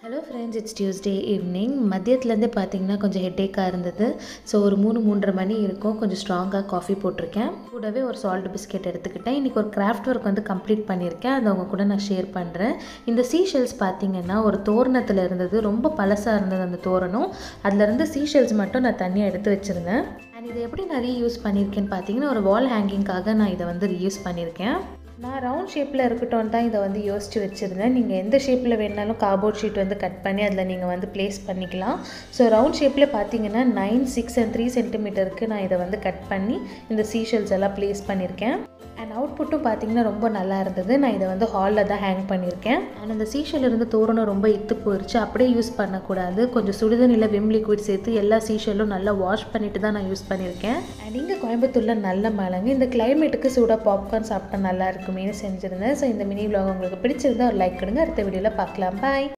Hello friends, it's Tuesday evening. மதியத்துலேருந்து பார்த்தீங்கன்னா கொஞ்சம் ஹெட்டேக்காக இருந்தது. ஸோ ஒரு 3-3:30 மணி இருக்கும். கொஞ்சம் ஸ்ட்ராங்காக காஃபி போட்டிருக்கேன். கூடவே ஒரு சால்ட் பிஸ்கெட் எடுத்துக்கிட்டேன். இன்றைக்கி ஒரு கிராஃப்ட் ஒர்க் வந்து கம்ப்ளீட் பண்ணியிருக்கேன். அதை அவங்க கூட நான் ஷேர் பண்ணுறேன். இந்த சீஷெல்ஸ் பார்த்தீங்கன்னா ஒரு தோரணத்தில் இருந்தது. ரொம்ப பழசாக இருந்தது அந்த தோரணம். அதுலேருந்து சீஷெல்ஸ் மட்டும் நான் தனியாக எடுத்து வச்சுருந்தேன். அண்ட் இதை எப்படி நான் ரீயூஸ் பண்ணியிருக்கேன்னு பார்த்தீங்கன்னா ஒரு வால் ஹேங்கிங்காக நான் இதை வந்து ரீயூஸ் பண்ணியிருக்கேன். நான் ரவுண்ட் ஷேப்பில் இருக்கட்டும் தான் இதை வந்து யோசித்து வச்சுருந்தேன். நீங்கள் எந்த ஷேப்பில் வேணாலும் கார்ட்போர்ட் ஷீட் வந்து கட் பண்ணி அதில் நீங்கள் வந்து ப்ளேஸ் பண்ணிக்கலாம். ஸோ ரவுண்ட் ஷேப்பில் பார்த்தீங்கன்னா 9, 6 and 3 சென்டிமீட்டருக்கு நான் இதை வந்து கட் பண்ணி இந்த சீஷெல்ஸ் எல்லாம் ப்ளேஸ் பண்ணியிருக்கேன். அண்ட் அவுட்புட்டும் பார்த்தீங்கன்னா ரொம்ப நல்லா இருந்தது. நான் இதை வந்து ஹாலில் தான் ஹேங் பண்ணியிருக்கேன். அண்ட் அந்த சீஷெல் இருந்து தோரணம் ரொம்ப இத்து போயிடுச்சு. அப்படியே யூஸ் பண்ணக்கூடாது. கொஞ்சம் சுடுதண்ணியில் விம் லிக்விட் சேர்த்து எல்லா சீஷெல்லும் நல்லா வாஷ் பண்ணிவிட்டு தான் நான் யூஸ் பண்ணியிருக்கேன். அண்ட் இங்கே கோயம்புத்தூரில் நல்ல மழைங்க. இந்த கிளைமேட்டுக்கு சூடாக பாப்கார்ன் சாப்பிட்டா நல்லா இருக்குமேனு செஞ்சுருந்தேன். ஸோ இந்த மினி vlog உங்களுக்கு பிடிச்சிருந்தா ஒரு லைக் கொடுங்க. அடுத்த வீடியோவில் பார்க்கலாம். பாய்.